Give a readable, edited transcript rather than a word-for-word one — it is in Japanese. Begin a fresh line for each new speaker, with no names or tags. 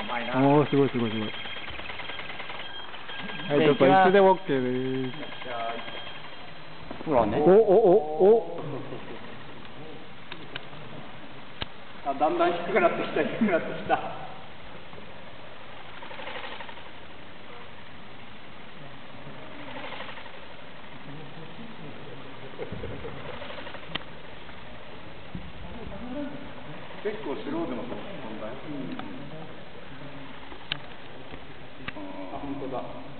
まいな。
おー、すごいすごいすごい。はい、ちょっといつでも OK です。
ほらね。
お。
あ、だんだん低くなってきた、低くなってきた。結構スローでも飛んだよ。あ、本当だ。